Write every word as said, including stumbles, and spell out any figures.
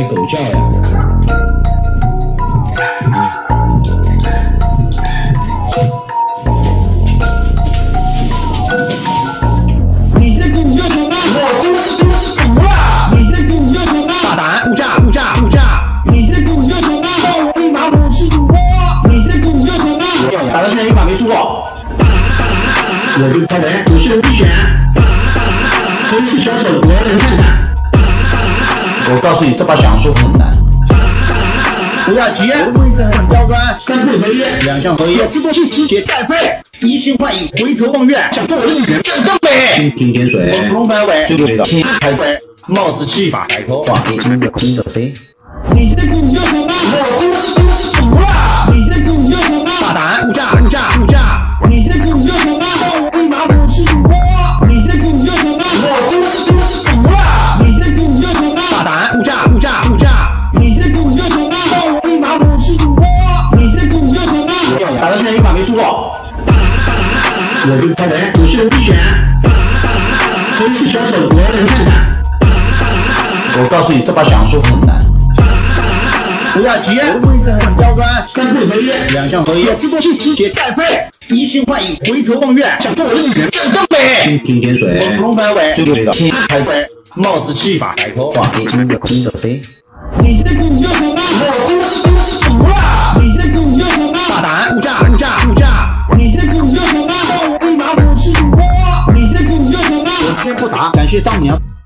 狗叫呀！ 你这狗要什么？我就是就是狗啊！你这狗要什么？ 大胆！物价物价物价！ 你这狗要什么？报我一马，我是主播。你这狗要什么？ 打到现在一把没输过。 我就超人，我是危险。这次小丑国人看看。 我告诉你，这把降速很难。不要急， 位置很刁钻， 三步合一， 两项合一， 自动器直接带飞， 移情换意，回头望月， 想做应援正正飞， 金天水， 我龙摆尾， 就这个开飞， 帽子戏法抬头，哇，一听着空着飞。 你这狗要什么？我就是就是主啊！你这狗要什么？ 大胆！物价物价物价！ 你这狗要什么？报我一马，我是主播。你这狗要什么？我就是就是主啊！你这狗要什么？ 大胆！物价物价物价！ 你这狗要什么？报我一马，我是主播。你这狗要什么？ 打到现在一把没输过。 我就超人，我是危险。这次小丑国人看看。 我告诉你，这把降速很难。不要急， 位置很刁钻， 三步合一， 两项合一， 自动器直接带飞， 移情换意，回头望月， 想做应援正正飞， 金天水， 我龙摆尾， 就这个开飞， 帽子戏法抬头，哇，一听着空着飞。 你这狗要什么？我就是就是主啊！你这狗要什么？ 大胆！物价物价物价！ 你这狗要什么？报我一马，我是主播。你这狗要什么？ 我先不打，感谢丈母娘。